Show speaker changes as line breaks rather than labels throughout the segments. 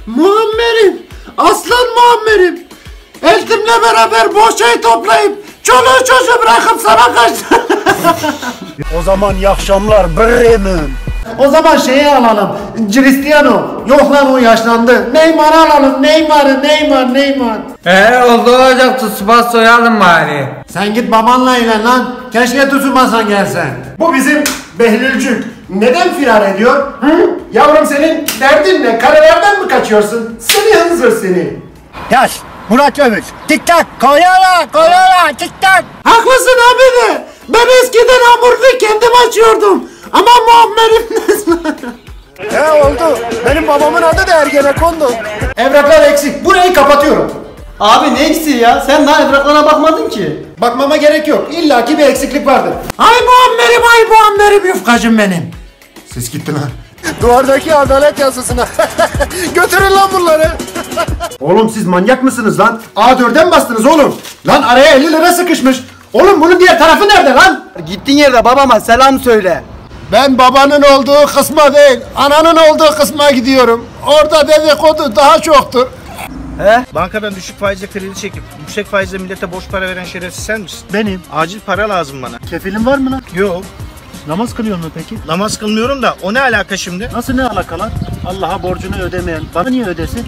Muammer'im, aslan Muammer'im. Eltimle beraber bohçayı toplayıp çoluğu çocuğu bırakıp sana kaçtım.
O zaman iyi akşamlar Bremen.
O zaman şeyi alalım, Cristiano. Yok lan o yaşlandı. Neymar'ı alalım, Neymar.
Oldu olacak, Tsubasa soyalım bari.
Sen git babanla eğlen lan. Keşke Tsubasa'an gelsen. Bu bizim Behlülcük. Neden firar ediyor? Hı? Yavrum senin derdin ne? Karelerden mi kaçıyorsun? Seni hınzır seni.
Yaş Murat Övüş. Tik tak koyala tik tak.
Haklısın abi de. Ben eskiden hamburgeri kendim açıyordum. Ama Muammer'im
Oldu. Benim babamın adı da Ergenekon'du.
Evraklar eksik. Burayı kapatıyorum.
Abi ne eksiği ya? Sen daha evraklarına bakmadın ki.
Bakmama gerek yok. İlla ki bir eksiklik vardır. Ay Muammer'im yufkacım benim. Ses gitti lan.
Duvardaki adalet yazısına. Götürün lan bunları.
Oğlum siz manyak mısınız lan? A4'e mi bastınız oğlum? Lan araya 50 lira sıkışmış. Oğlum bunun diğer tarafı nerede lan?
Gittiğin yerde babama selam söyle.
Ben babanın olduğu kısma değil, ananın olduğu kısma gidiyorum. Orada dedikodu daha çoktur.
Bankadan düşük faizle kredi çekip yüksek faizle millete borç para veren şerefsiz sen misin?
Benim.
Acil para lazım bana.
Kefilin var mı lan?
Yok.
Namaz kılıyor mu peki?
Namaz kılmıyorum da o ne alaka şimdi?
Nasıl ne alakalar? Allah'a borcunu ödemeyen bana niye ödesin?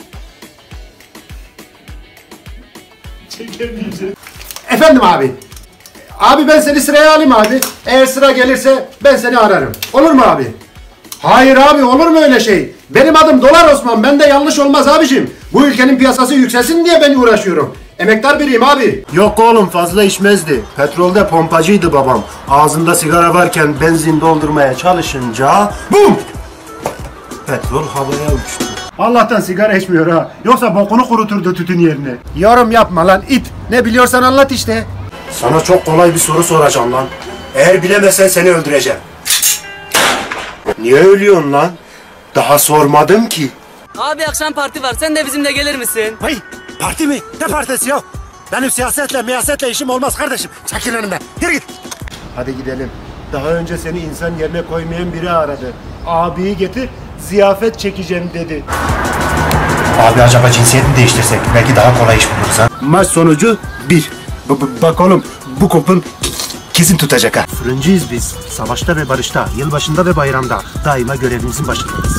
Efendim abi. Abi ben seni sıraya alayım abi. Eğer sıra gelirse ben seni ararım. Olur mu abi? Hayır abi, olur mu öyle şey? Benim adım Dolar Osman. Bende yanlış olmaz abicim. Bu ülkenin piyasası yükselsin diye ben uğraşıyorum. Emektar biriyim abi.
Yok oğlum, fazla içmezdi. Petrolde pompacıydı babam. Ağzında sigara varken benzin doldurmaya çalışınca BUM! Petrol havaya uçtu.
Allah'tan sigara içmiyor ha. Yoksa bokunu kuruturdu tütün yerine. Yorum yapma lan it. Ne biliyorsan anlat işte.
Sana çok kolay bir soru soracağım lan. Eğer bilemezsen seni öldüreceğim. Niye ölüyorsun lan? Daha sormadım ki.
Abi akşam parti var, sen de bizimle gelir misin?
Vay, parti mi? Ne partisi ya? Benim siyasetle işim olmaz kardeşim. Çekil önümden. Yürü git.
Hadi gidelim. Daha önce seni insan yerine koymayan biri aradı. Abiyi getir, ziyafet çekeceğim dedi.
Abi acaba cinsiyet mi değiştirsek? Belki daha kolay iş buluruz ha. Maç sonucu 1. Bak oğlum, bu kupon kesin tutacak ha. Fırıncıyız biz. Savaşta ve barışta, yılbaşında ve bayramda daima görevimizin başındayız.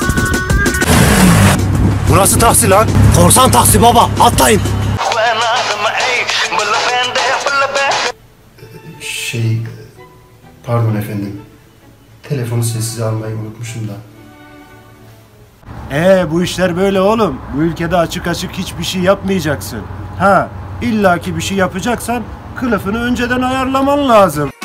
Bu nasıl taksi lan? Korsan taksi baba, atlayın.
Pardon efendim. Telefonu sessize almayı unutmuşum da.
Bu işler böyle oğlum. Bu ülkede açık açık hiçbir şey yapmayacaksın. Ha, illaki bir şey yapacaksan kılıfını önceden ayarlaman lazım.